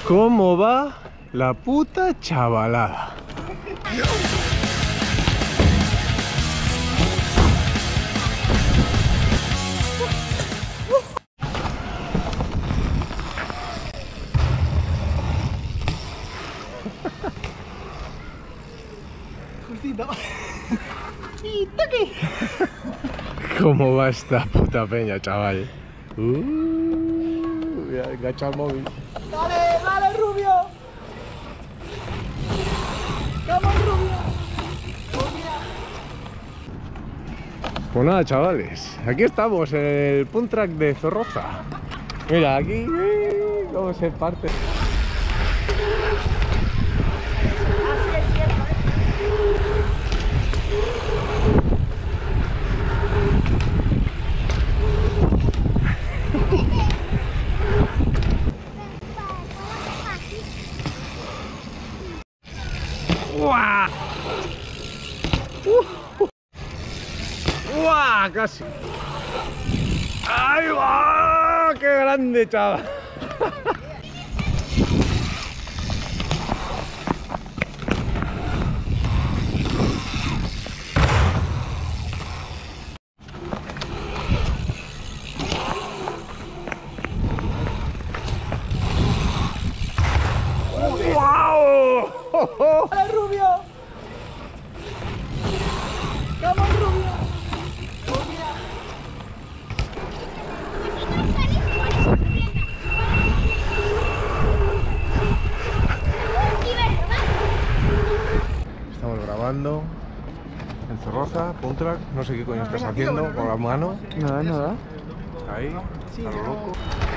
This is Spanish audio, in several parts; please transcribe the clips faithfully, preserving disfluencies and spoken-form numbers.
¿Cómo va la puta chavalada? Justito. Y toque. ¿Cómo va esta puta peña, chaval? Uh, mira, engancha el móvil. Dale, dale, Rubio. Vamos, Rubio. Oh, mira. Pues nada, chavales, aquí estamos en el Punt Track de Zorroza. Mira, aquí, ¡eh! Cómo se parte. ¡Guau! Uh, ¡Guau! Casi. ¡Ay, va! ¡Qué grande, chaval! ¡Guau! Dale, Rubio. Vamos, Rubio. Oh, mira. Estamos grabando en Zorroza, Punt Track. No sé qué coño estás haciendo con la mano. Nada, nada. Ahí, a lo loco.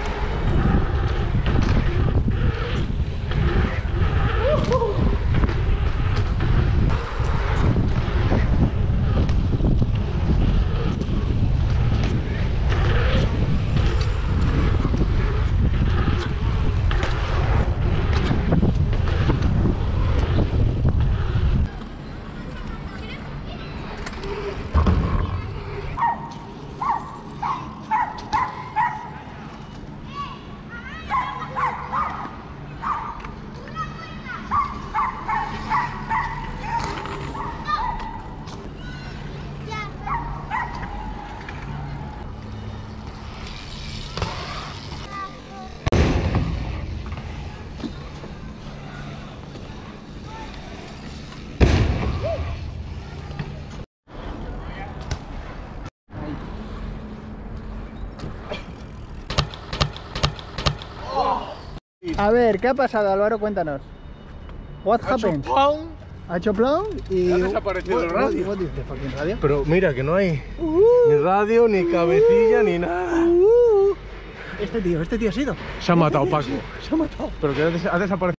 A ver, ¿qué ha pasado, Álvaro? Cuéntanos. What happened? Ha hecho plow y... Ha desaparecido el radio. What is the fucking radio? Pero mira que no hay Uh, ni radio, ni cabecilla, ni nada. uh. Este tío, este tío ha sido. Se ha matado Paco. Se ha matado. Pero que ha des- ha desaparecido.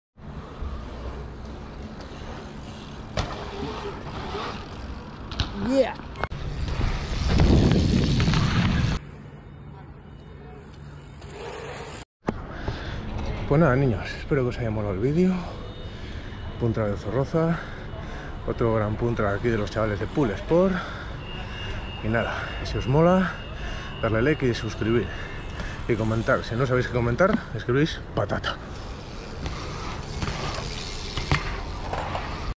Yeah. Pues nada, niños, espero que os haya molado el vídeo. Punt Track de Zorroza, otro gran Punt Track aquí de los chavales de Pool Sport. Y nada, si os mola, darle like y suscribir. Y comentar. Si no sabéis qué comentar, escribís patata.